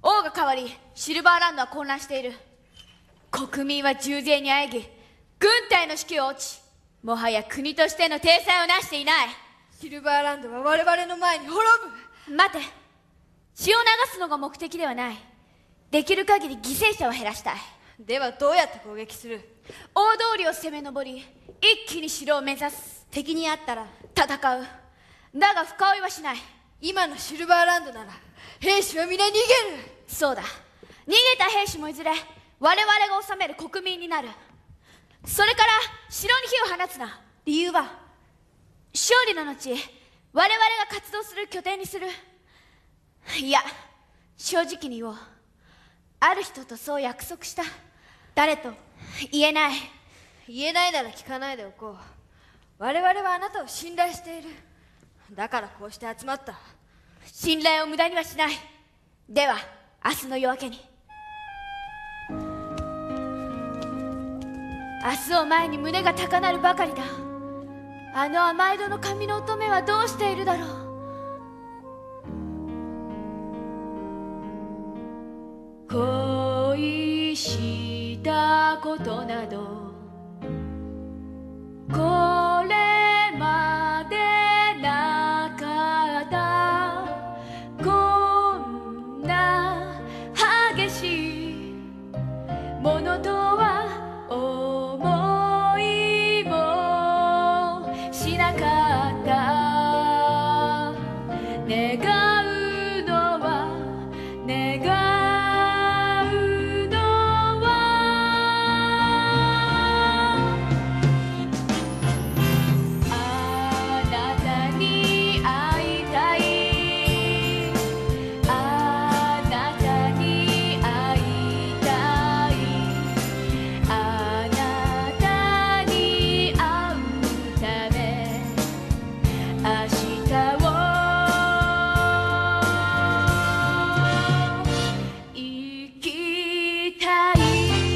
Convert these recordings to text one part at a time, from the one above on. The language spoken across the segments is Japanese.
王が変わりシルバーランドは混乱している。国民は重税にあえぎ、軍隊の士気は落ち、もはや国としての体裁を成していない。 シルバーランドは我々の前に滅ぶ。 待て、血を流すのが目的ではない。できる限り犠牲者を減らしたい。 ではどうやって攻撃する？ 大通りを攻め上り、一気に城を目指す。 敵に会ったら戦う。だが深追いはしない。 今のシルバーランドなら兵士は皆逃げる。 そうだ、逃げた兵士もいずれ我々が治める国民になる。それから城に火を放つな。 理由は？ 勝利の後、我々が活動する拠点にする。いや、正直に言おう。ある人とそう約束した。 誰と？ 言えない。 言えないなら聞かないでおこう。我々はあなたを信頼している。だからこうして集まった。 信頼を無駄にはしない。では明日の夜明けに。明日を前に胸が高鳴るばかりだ。あの甘えどの髪の乙女はどうしているだろう。恋したことなどこれまでなかった。こんな激しいものとは思いもしなかった。願うのはあなたに会いたい。あなたに会いたい。あなたに会うため明日を生きたい。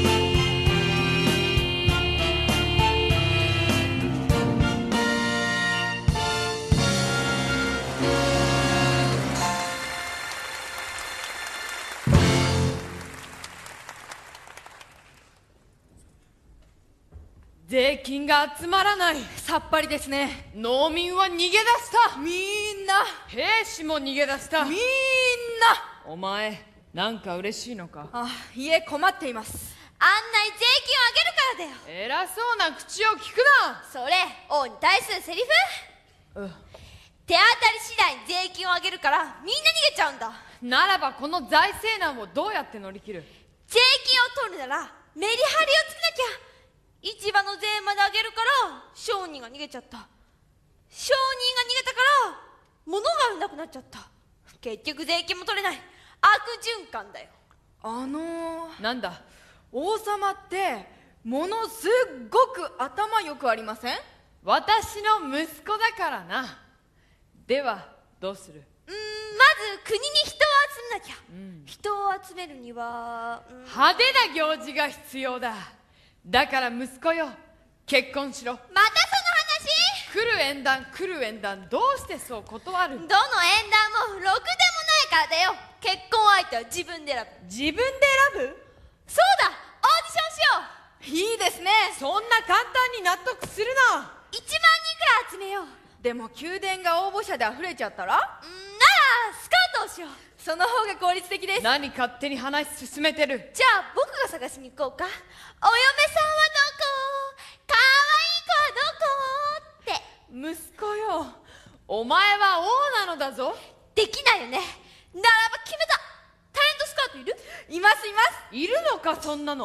税金が集まらない。 さっぱりですね。 農民は逃げ出した。 みんな兵士も逃げ出した。 みんな。 お前なんか嬉しいのか？ いえ、困っています。 あんなに税金を上げるからだよ。 偉そうな口を聞くな。 それ王に対するセリフ？手当たり次第に税金を上げるからみんな逃げちゃうんだ。 ならばこの財政難をどうやって乗り切る？ 税金を取るならメリハリをつけなきゃ。市場の税まで上げるから商人が逃げちゃった。商人が逃げたから物がなくなっちゃった。結局税金も取れない。悪循環だよ。 なんだ？ 王様ってものすっごく頭よくありません？ 私の息子だからな。ではどうする？ まず国に人を集めなきゃ。人を集めるには派手な行事が必要だ。だから息子よ、結婚しろ。 またその話？ 来る縁談来る縁談、どうしてそう断る？ どの縁談もろくでもないからだよ。結婚相手は自分で選ぶ。 自分で選ぶ？ そうだ、オーディションしよう。 いいですね。 そんな簡単に納得するな。 1万人くらい集めよう。 でも宮殿が応募者で溢れちゃったら？ ならスカウトをしよう。 その方が効率的です。 何勝手に話進めてる。 じゃあ僕が探しに行こうか。お嫁さんはどこ？かわいい子はどこ？って。 息子よ、お前は王なのだぞ。 できないよね。ならば決めた。タレントスカウトいる？ いますいます。 いるのかそんなの。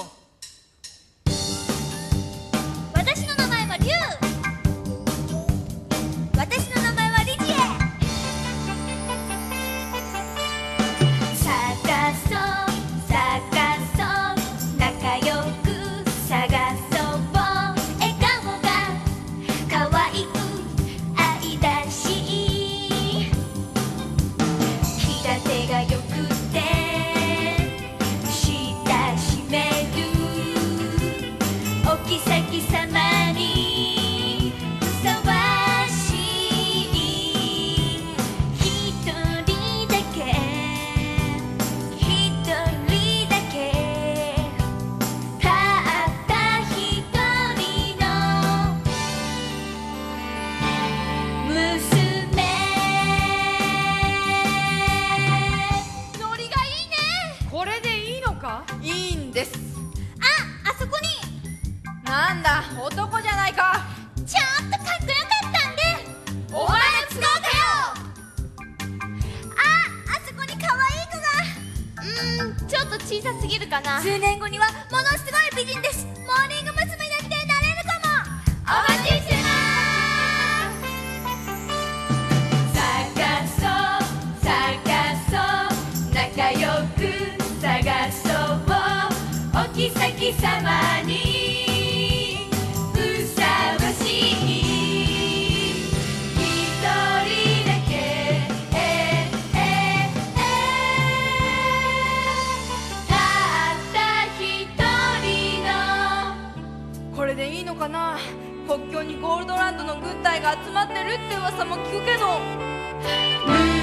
私の名前はリュウ。私の名前はリジエ。探そう探そう仲良く探そう笑顔が可愛く愛らしい平手がよくて親しめるお妃様にょっと小さすぎるかな。 数年後にはものすごい美人です。モーニング娘。だってなれるかも。 お待ちしてます。探そう探そう仲良く探そうお妃様にふさわしい一人だけたった一人の。 これでいいのかな。国境にゴールドランドの軍隊が集まってるって噂も聞くけど。